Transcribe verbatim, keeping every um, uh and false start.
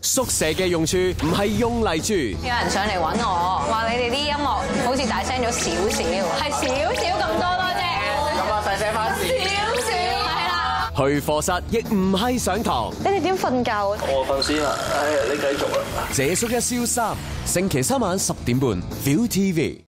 宿舍嘅用處唔係用嚟住。 有人上嚟揾我，話你哋啲音樂好似大聲咗少少，係少少咁多多啫。 咁啊，細聲翻少少係啦。 去課室亦唔係上堂。 你哋點瞓覺？ 我瞓先啦，唉，你繼續啦。 謝叔一蕭三，星期三晚十點半 ，Viu T V。